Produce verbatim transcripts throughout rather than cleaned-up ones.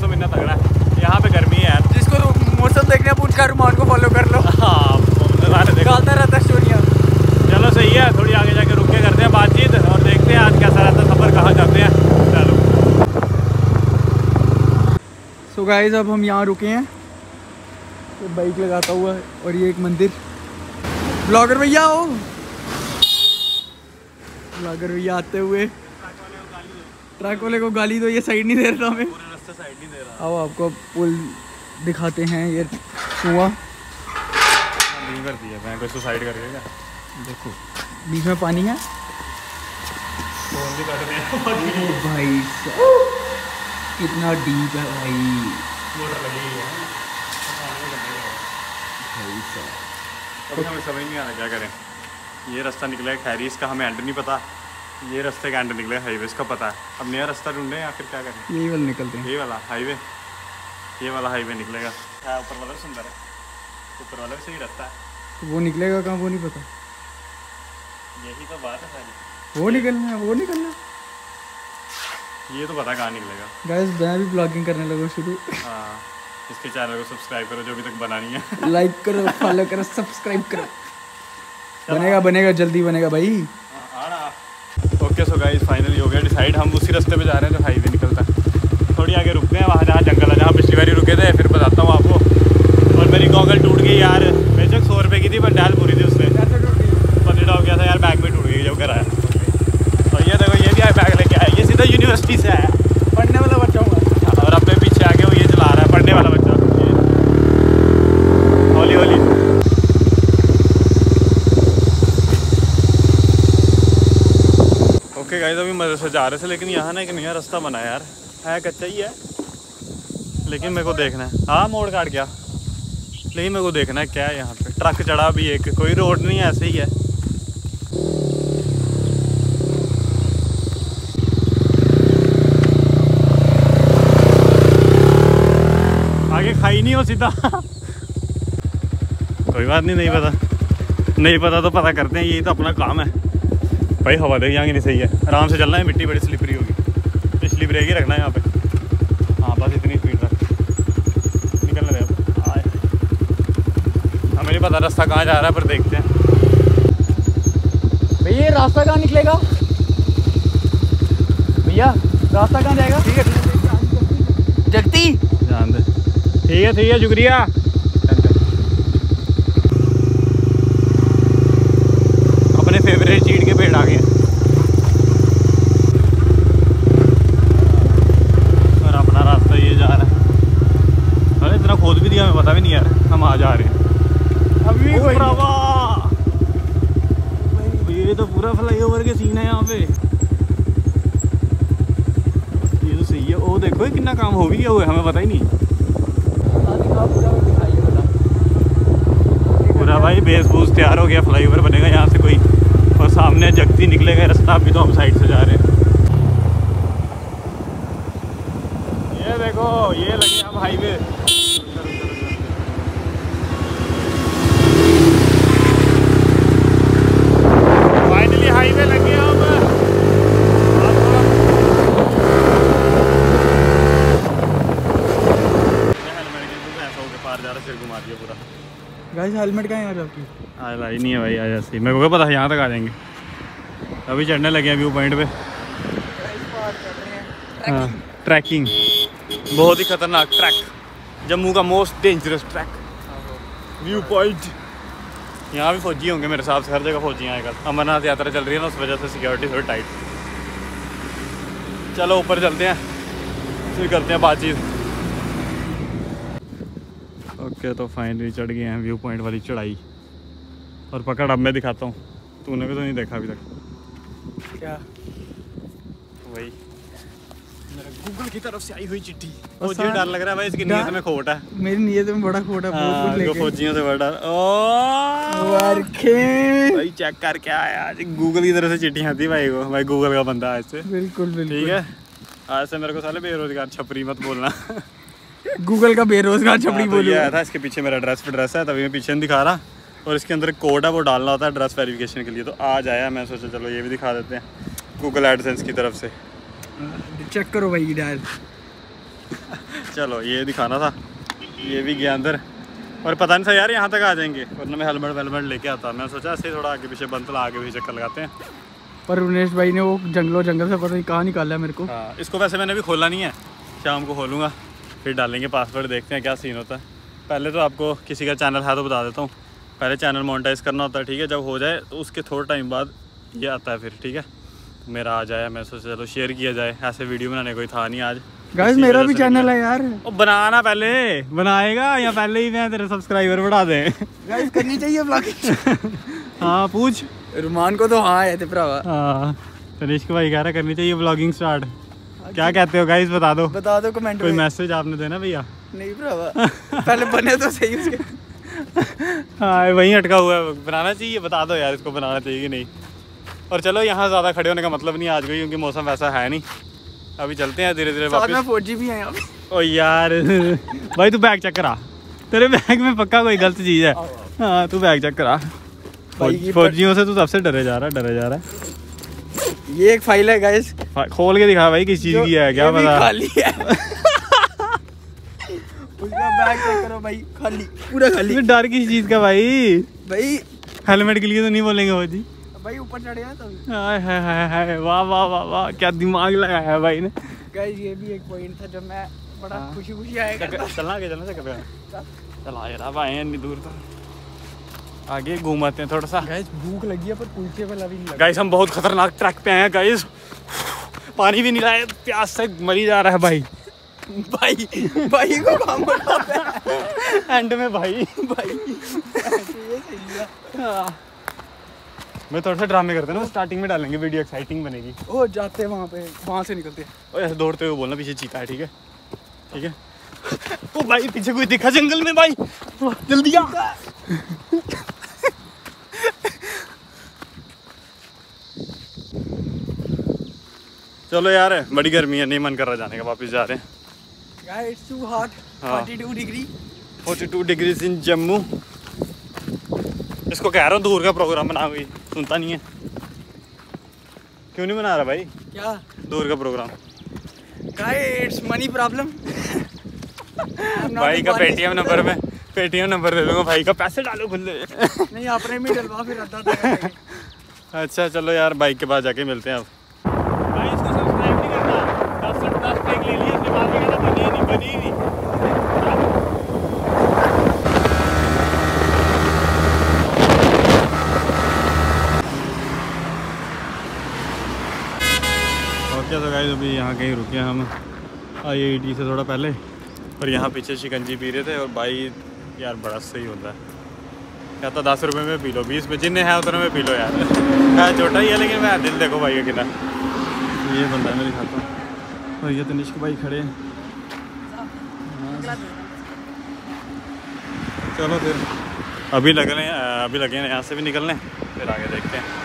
मौसम इतना तगड़ा है, यहाँ पे गर्मी है यार। जिसको मौसम देखना पूछ कर रुमान को फॉलो कर लो। हाँ निकालता रहता स्टोरियाँ। चलो सही है, थोड़ी आगे जाके रुक के करते हैं बातचीत और देखते हैं आज कैसा रहता है सफ़र, कहाँ जाते हैं। चलो सो गाइस अब हम यहाँ रुके हैं, तो बाइक लगाता हुआ और ये एक मंदिर। ब्लॉगर भैया हो, ब्लॉगर भैया आते हुए। ट्रक वाले को गाली दो, ये साइड नहीं दे रहा हमें। साइड नहीं दे रहा। आओ आपको पुल दिखाते हैं। ये कुआं कर दिया मैं, कोई सुसाइड करके क्या? देखो बीच में पानी है। फोन भी कर दिया भाई साहब कितना डीप है भाई। मोटर लगी है भाई साहब। अभी हमें समझ नहीं आ रहा क्या करें। ये रास्ता निकलेगा खैरी, इसका हमें एंड नहीं पता। ये रास्ते का एंड निकलेगा हाईवे, इसका पता है। अब नया रास्ता ढूंढे या फिर क्या करें? यही वाला निकलते हैं। ये वाला हाईवे, ये वाला हाईवे निकलेगा। हाँ ऊपर वाला सुंदर है, ऊपर वाला भी सही रास्ता है। तो वो निकलेगा कहाँ वो नहीं पता। यही तो बात है सारी। वो निकलना है, वो निकलना है। ये तो पता कहाँ निकलेगा। गाइस मैं भी ब्लॉगिंग करने लगा शुरू। हाँ इसके चैनल को सब्सक्राइब करो जो अभी तक बना नहीं है। लाइक करो, फॉलो करो, सब्सक्राइब करो। बनेगा बनेगा जल्दी बनेगा भाई। ओके सो गाइस फाइनली हो गया डिसाइड, हम उसी रास्ते पे जा रहे हैं जो हाईवे निकलता है। थोड़ी आगे रुकते हैं, वहाँ जहाँ जंगल है, जहाँ पिछली बारी रुके थे, फिर बताता हूँ आपको। और मेरी गॉगल टूट गई यार, बेशक सौ रुपये की थी पर डाल पूरी थी उससे। पनीटा हो गया था यार, बैग में टूट गई जब घर आया। और ये देखो ये भी बैग लेके आया, ये सीधा यूनिवर्सिटी से आया। पढ़ने वाला बच्चा हूँ और अपने पीछे आके वो ये चला रहा है, पढ़ने वाला बच्चा। हौली हौली ओके गाइस अभी मज़े से जा रहे थे, लेकिन यहाँ ना एक नया रास्ता बना है यार। है कच्चा ही है लेकिन मेरे को देखना है। हाँ मोड़ काट गया, लेकिन मेरे को देखना है क्या है यहाँ पे। ट्रक चढ़ा भी एक, कोई रोड नहीं है, ऐसे ही है। आगे खाई नहीं हो सीधा। कोई बात नहीं, नहीं पता नहीं पता तो पता करते हैं, यही तो अपना काम है भाई। हवा देख यहाँ की नहीं सही है, आराम से चलना है, मिट्टी बड़ी स्लिपरी होगी, पिछली ब्रेक ही रखना है यहाँ पे। हाँ बस इतनी स्पीड रख, निकलने दे। हमें नहीं पता रास्ता कहाँ जा रहा है पर देखते हैं। भैया ये रास्ता कहाँ निकलेगा? भैया रास्ता कहाँ जाएगा? ठीक है जगती जान दे। ठीक है ठीक है शुक्रिया। अपने फेवरेट चीड़ के पेड़ आ गए और अपना रास्ता ये जा रहा है। अरे इतना खोद भी दिया, हमें पता भी नहीं यार हम आ जा रहे हैं अभी। ये तो पूरा फ्लाईओवर के सीन है यहाँ पे। ये तो सही है। ओ देखो कितना काम हो भी गया हुआ है, हमें पता ही नहीं। पूरा भाई बेस बूस तैयार हो गया, फ्लाईओवर बनेगा यहाँ से कोई, और सामने जगती निकलेगा रास्ता। अभी तो हम साइड से जा रहे हैं। ये देखो ये लगे अब हाईवे। फाइनली हाईवे लग गया अब। सिर घुमा दिया पूरा। गाइस हेलमेट कहाँ है यार आपकी? आज लाई नहीं है भाई, आज ऐसे ही मेरे को क्या पता यहाँ तक आ जाएंगे। अभी चढ़ने लगे हैं व्यू पॉइंट पे। हाँ ट्रैकिंग, बहुत ही खतरनाक ट्रैक, जम्मू का most dangerous track view point. यहाँ भी फौजी होंगे मेरे हिसाब से, हर जगह फौजी हैं आएगा। अमरनाथ यात्रा चल रही है ना, उस वजह से सिक्योरिटी थोड़ी टाइट। चलो ऊपर चलते हैं, फिर करते हैं बातचीत। ओके तो फाइनली चढ़ गए हैं व्यू पॉइंट वाली चढ़ाई। और पकड़ अब मैं दिखाता हूँ, तूने भी तो नहीं देखा अभी तक। क्या? वही मेरे गूगल की तरफ से आई हुई चिट्ठी। मुझे डर लग रहा है भाई, इसकी नीयत में खोट है। मेरी नीयत में बड़ा खोट है। हाँ, फौजियों से बड़ा डर। ओ भाई चेक कर क्या आया आज, गूगल की तरफ से चिट्ठी आती भाई को। भाई गूगल का बंदा आज से। बिल्कुल बिल्कुल ठीक है, आज से मेरे को साले बेरोजगार छपरी मत बोलना। गूगल का बेरोजगार छपरी बोलूँ। आया था इसके पीछे मेरा एड्रेस एड्रेस है, तभी मैं पीछे नहीं दिखा रहा। और इसके अंदर कोड है, वो डालना होता है एड्रेस वेरिफिकेशन के लिए। तो आज आया, मैं सोचा चलो ये भी दिखा देते हैं गूगल एडसेंस की तरफ से। चेक करो भाई डायल। चलो ये दिखाना था, ये भी गया अंदर और पता नहीं था यार यहाँ तक आ जाएंगे, वरना मैं हेलमेट वेलमेट लेके आता। मैं सोचा ऐसे थोड़ा आगे पीछे बनतला आगे भी चक्कर लगाते हैं, पर उमेश भाई ने वो जंगलों जंगल से पता नहीं कहाँ निकाला है मेरे को। हाँ इसको वैसे मैंने अभी खोला नहीं है, शाम को खोलूँगा फिर डालेंगे पासवर्ड, देखते हैं क्या सीन होता है। पहले तो आपको किसी का चैनल है तो बता देता हूँ, पहले चैनल मोनेटाइज करना होता है, ठीक है। जब हो जाए तो उसके थोड़ा टाइम बाद ये आता है फिर, ठीक है। मेरा आ जाए, मैं सोचा चलो शेयर किया जाए, ऐसे वीडियो बनाने कोई था नहीं आज। गाइस मेरा भी चैनल है यार। ओ बनाना पहले, बनाएगा या पहले ही मैं तेरे सब्सक्राइबर बढ़ा दें? गाइस करनी चाहिए व्लॉगिंग। हाँ पूछ, रुमान को तो हाँ है थे भरावा। हाँ तनिष्क भाई कह रहा करनी चाहिए व्लॉगिंग स्टार्ट। क्या कहते हो गाइस, बता दो बता दो कमेंट कोई में। मैसेज आपने देना भैया। नहीं भरावा पहले बने तो सही उसके। हाँ वहीं अटका हुआ है, बनाना चाहिए, बता दो यार इसको बनाना चाहिए कि नहीं। और चलो यहाँ ज़्यादा खड़े होने का मतलब नहीं आज कोई, क्योंकि मौसम वैसा है नहीं। अभी चलते हैं धीरे धीरे वापस। फौजी भी है यहाँ पे। ओ यार भाई तू बैग चेक करा, तेरे बैग में पक्का कोई गलत चीज़ है। हाँ तू बैग चेक करा। फौजियों से तू सबसे डरे जा रहा है, डरे जा रहा है। ये एक फाइल है गाइस, खोल के दिखा भाई किस चीज़ की है, क्या पता। खाली है। उसका बैग चेक करो भाई, खाली, पूरा खाली। डर किस चीज़ का भाई? भाई हेलमेट के लिए तो नहीं बोलेंगे फौजी भाई, ऊपर चढ़े हैं तो। हाय हाय हाय हाय, वाह वाह वाह वाह, क्या दिमाग लगाया है भाई ने। गाइस ये भी एक पॉइंट था जब मैं बड़ा खुशी खुशी आएगा। चलना आगे, चलना चक्कर पे चला यार, अब आए हैं इतनी दूर तो आगे घूम आते हैं थोड़ा सा। गाइस भूख लगी है पर कुलचे वाला भी नहीं लगा। गाइस हम बहुत खतरनाक ट्रैक पे आए हैं गाइस, पानी भी नहीं लाए, प्यास से मरी जा रहा है भाई। भाई भाई को काम करता एंड में भाई भाई ये सही है। मैं थोड़ा सा ड्रामे करते हैं ना, स्टार्टिंग में डालेंगे वीडियो, एक्साइटिंग बनेगी। ओ जाते हैं वहाँ पे, वहाँ से निकलते हैं। ओ ऐसे दौड़ते हुए बोलना पीछे चीता है, ठीक है ठीक है। ओ भाई पीछे कोई दिखा जंगल में भाई, जल्दी आ। चलो यार बड़ी गर्मी है, नहीं मन कर रहा जाने का, वापस जा रहे हैं। Guys, it's too hot. forty-two degree. forty-two degrees in Jammu. इसको कह रहा हूँ दूर का प्रोग्राम बना, हुई सुनता नहीं है। क्यों नहीं बना रहा भाई क्या दूर का programme? Guys, it's money problem. भाई का पेटीएम नंबर में पेटीएम नंबर दे दूंगा भाई का, पैसे डालो खुले। नहीं आपने भी डलवा फिर अड्डा था। अच्छा चलो यार बाइक के पास जाके मिलते हैं अब। भाई इसको सब्सक्राइब नहीं करना, दस से दस टेक ले लिए, इसके बाद में कहना बनी नहीं बनी नहीं। ओके तो गाइस अभी यहाँ कहीं रुके हैं हम आई आई टी से थोड़ा पहले, और यहाँ पीछे शिकंजी पी रहे थे। और भाई यार बड़ा सही होता है, कहता दस रुपये में पी लो, बीस में जिन्हें है उतने में पी लो यार। मैं छोटा ही है लेकिन मैं दिल देखो भाई का कितना। ये बंदा है मैं दिखाता हूँ, और ये तनिष्क भाई खड़े हैं। चलो फिर अभी लग रहे हैं, अभी लगे हैं यहाँ से भी निकलने, फिर आगे देखते हैं।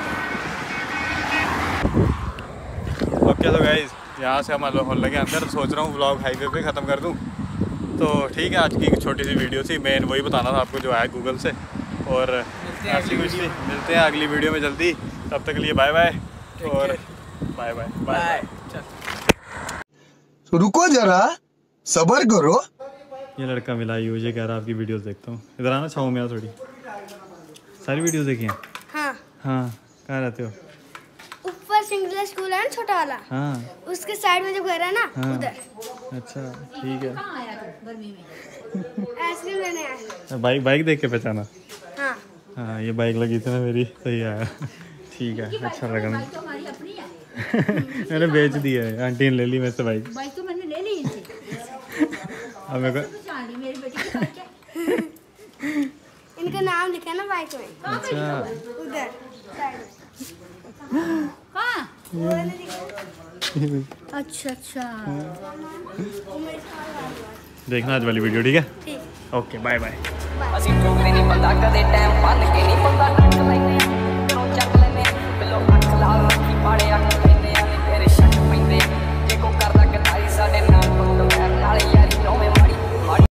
ओके तो गाइज यहाँ से हम होने लगे अंदर, सोच रहा हूँ व्लॉग हाईवे पे ख़त्म कर दूँ। तो ठीक है आज की छोटी सी वीडियो थी, मेन वही बताना था आपको जो आया गूगल से। और मिलते हैं मिलते हैं अगली वीडियो में जल्दी, तब तक के लिए बाय बाय। और बाय बाय बाय। रुको जरा सबर करो। ये लड़का मिला यूज, ये कह रहा आपकी वीडियोस देखता हूँ, इधर आना छाओ में थोड़ी। सारी वीडियोस देखी हैं? हाँ हाँ कहाँ रहते हो? ऊपर सिंगल स्कूल है ना छोटा वाला, हाँ उसके साइड में जो घर है ना हाँ। उधर। अच्छा ठीक है। आइसक्रीम लेने आए। बाइक बाइक देख के पहचाना? हाँ हाँ ये बाइक लगी थी ना मेरी, सही आया। ठीक है अच्छा लगा मुझे। तो हमारी अपनी है। मैंने बेच दी है, आंटी ने ले ली मेरे से बाइक। बाइक तो मैंने ले ली इनसे। अब मेरे को पहचान ली मेरी बेटी की बाइक है। इनका नाम लिखा है ना बाइक में, अच्छा उधर साइड में। कहाँ? वो वाले दिखा। अच्छा अच्छा। वो मेरे साथ आ गया। देखना आज वाली वीडियो, ठीक है? ठीक। Okay bye bye. ਅਸੀਂ ਠੋਕਦੇ ਨਹੀਂ ਪਤਾ ਕਦੇ ਟਾਈਮ ਭੰਨ ਕੇ ਨਹੀਂ ਪਤਾ